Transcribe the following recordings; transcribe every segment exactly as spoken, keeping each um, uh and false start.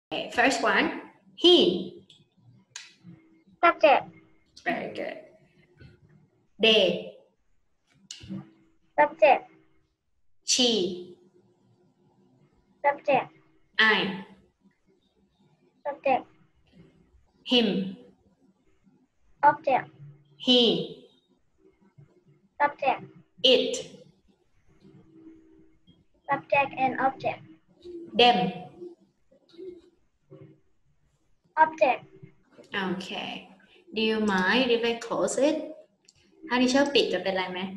Okay, first one, he. Subject. Very good. They. Subject. She. Subject. I. Subject. Him. Object. He. Subject. It. Subject and object. Them. Object. Okay. Do you mind if I close it? ถ้าดิเชอร์ปิดจะเป็นไรไหม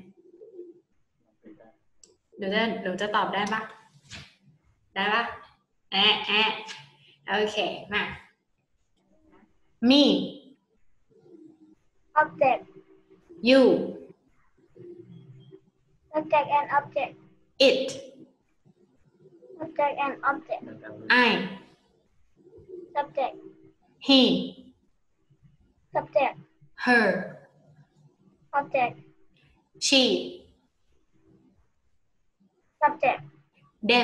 หนูจะหนูจะตอบได้ปะได้ปะแอะแอะโอเค มา me Object. you Subject and object. it Subject and object. I Subject. he Subject. her Object. she Subject. them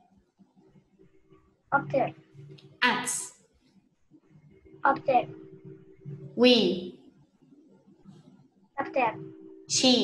Object. us Object. we Subject. she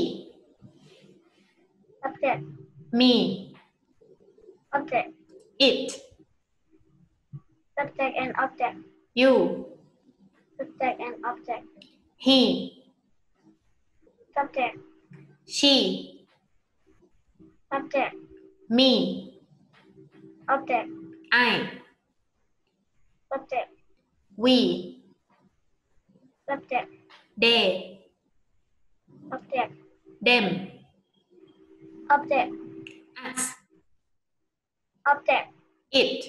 Subject. me Object. it Subject and object. you Subject and object. he Subject. she Subject. me Object. I Subject. we Subject. they Object. them Object. us Object. it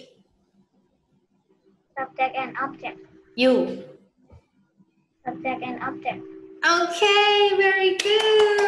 Subject and object. you Subject and object. okay very good